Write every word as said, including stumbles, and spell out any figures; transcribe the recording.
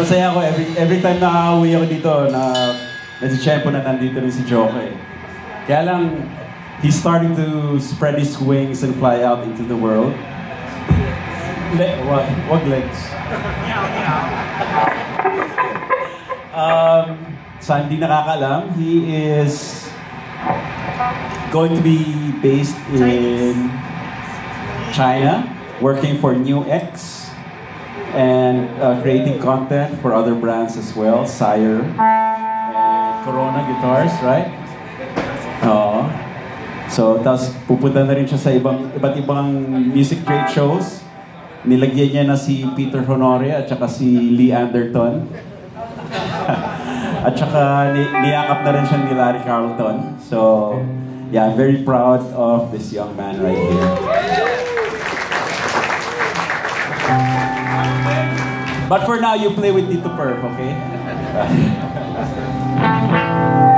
masaya ako every, every time nakauwi ako dito na nasi-tiyempo na nandito rin si Joke eh. Kaya lang, he's starting to spread his wings and fly out into the world. Le what? Wag legs. um, sa hindi nakakaalam, he is going to be based in China, working for New X and uh, creating content for other brands as well, Sire and Corona Guitars, right? Oo. So, tapos pupunta na rin siya sa ibang iba't ibang music trade shows. Nilagyan niya na si Peter Honoria at saka si Lee Anderton. At saka ni niyakap na rin siya ni Larry Carlton. So, yeah, I'm very proud of this young man right here. But for now, you play with Tito Perf, okay?